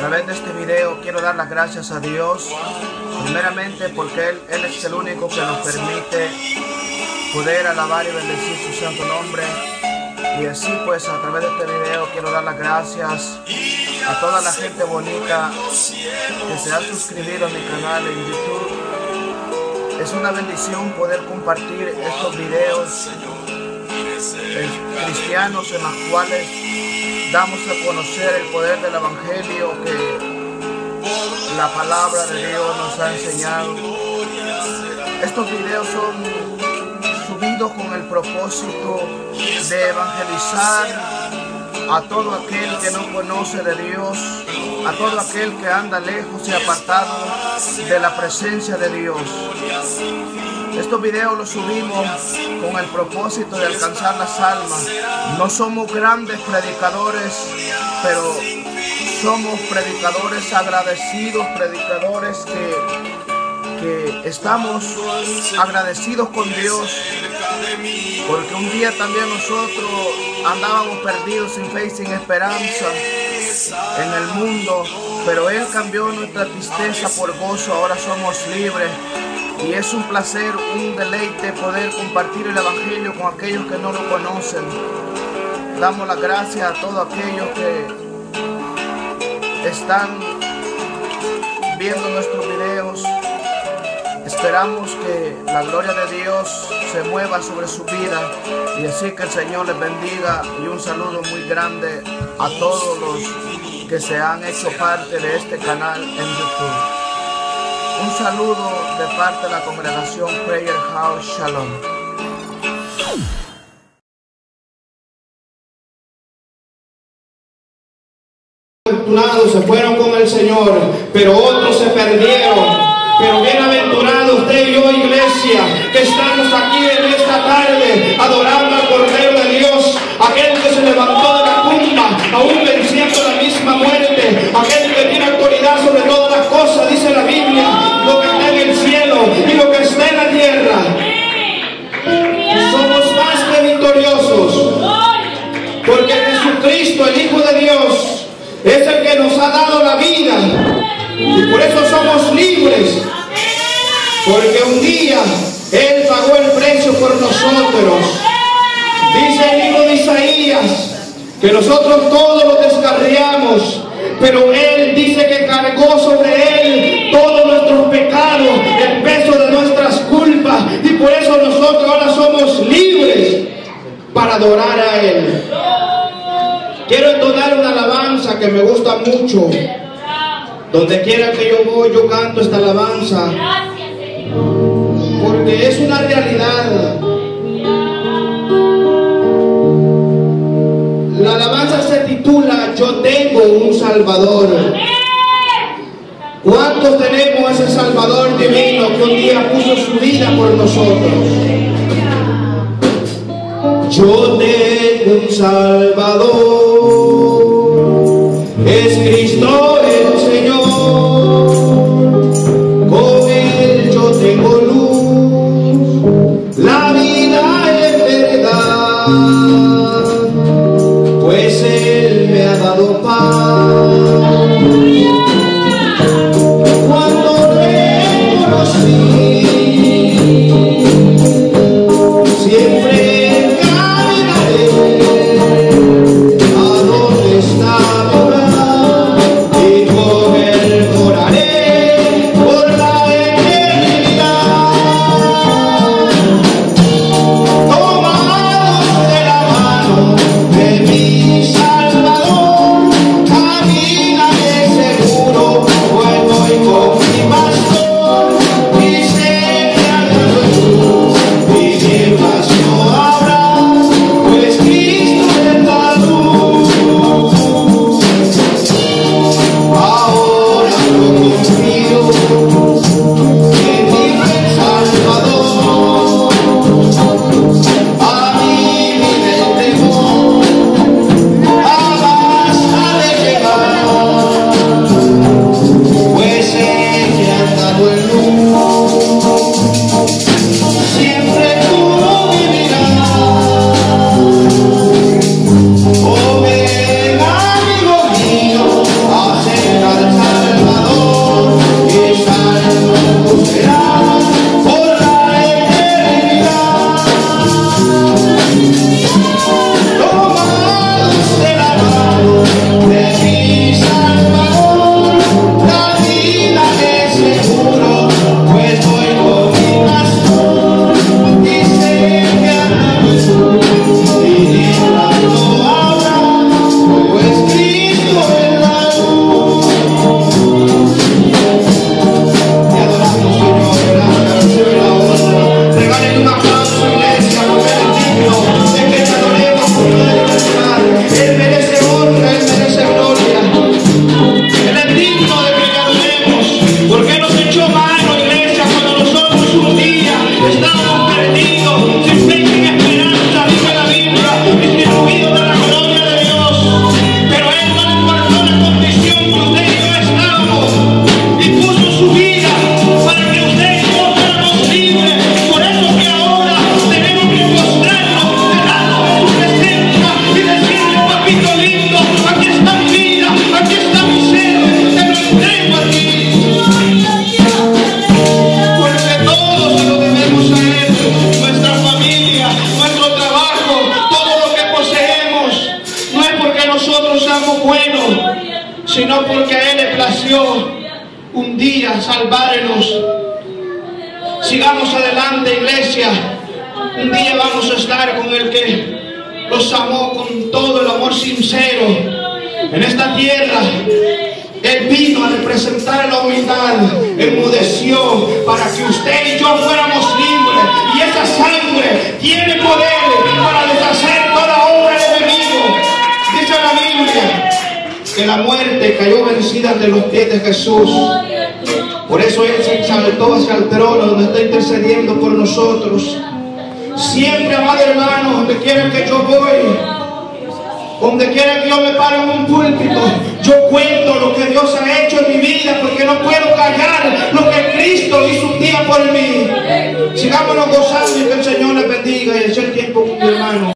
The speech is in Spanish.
través de este video quiero dar las gracias a Dios, primeramente porque Él es el único que nos permite poder alabar y bendecir su santo nombre. Y así pues, a través de este video quiero dar las gracias a toda la gente bonita que se ha suscrito a mi canal en YouTube. Es una bendición poder compartir estos videos cristianos en los cuales damos a conocer el poder del evangelio que la palabra de Dios nos ha enseñado. Estos videos son subidos con el propósito de evangelizar a todo aquel que no conoce de Dios, a todo aquel que anda lejos y apartado de la presencia de Dios. Estos videos los subimos con el propósito de alcanzar las almas. No somos grandes predicadores, pero somos predicadores agradecidos, predicadores que estamos agradecidos con Dios, porque un día también nosotros andábamos perdidos, sin fe y sin esperanza en el mundo, pero Él cambió nuestra tristeza por gozo. Ahora somos libres y es un placer, un deleite poder compartir el evangelio con aquellos que no lo conocen. Damos las gracias a todos aquellos que están viendo nuestros videos. Esperamos que la gloria de Dios se mueva sobre su vida y así que el Señor les bendiga. Y un saludo muy grande a todos los que se han hecho parte de este canal en YouTube. Un saludo de parte de la congregación Prayer House Shalom. Afortunados se fueron con el Señor, pero otros se perdieron. Pero bienaventurado usted y yo, iglesia, que estamos aquí en esta tarde adorando al Cordero de Dios, aquel que se levantó de la tumba, aún venciendo la misma muerte, aquel que tiene autoridad sobre todas las cosas, dice la Biblia, lo que está en el cielo y lo que está en la tierra. Somos más que victoriosos, porque Jesucristo, el Hijo de Dios, es el que nos ha dado la vida. Y por eso somos libres, porque un día Él pagó el precio por nosotros. Dice el libro de Isaías que nosotros todos lo descarriamos, pero Él dice que cargó sobre Él todos nuestros pecados, el peso de nuestras culpas, y por eso nosotros ahora somos libres para adorar a Él. Quiero entonar una alabanza que me gusta mucho. Donde quiera que yo voy, yo canto esta alabanza, porque es una realidad. La alabanza se titula Yo tengo un Salvador. ¿Cuántos tenemos ese Salvador divino que un día puso su vida por nosotros? Yo tengo un Salvador, es Cristo el Señor, con Él yo tengo luz, la vida es verdad, pues Él me ha dado paz. Cuando le conocí, siempre Salvador, camina. sino porque a Él le plació un día salvarnos. Sigamos adelante, iglesia. Un día vamos a estar con el que los amó con todo el amor sincero en esta tierra. Él vino a representar la humildad, enmudeció para que usted y yo fuéramos libres. Y esa sangre tiene poder para deshacer toda obra del enemigo. Dice la Biblia que la muerte cayó vencida ante los pies de Jesús. Por eso Él se exaltó hacia el trono donde está intercediendo por nosotros. Siempre, amado hermano, donde quiera que yo voy, donde quiera que yo me pare en un púlpito, yo cuento lo que Dios ha hecho en mi vida, porque no puedo callar lo que Cristo hizo un día por mí.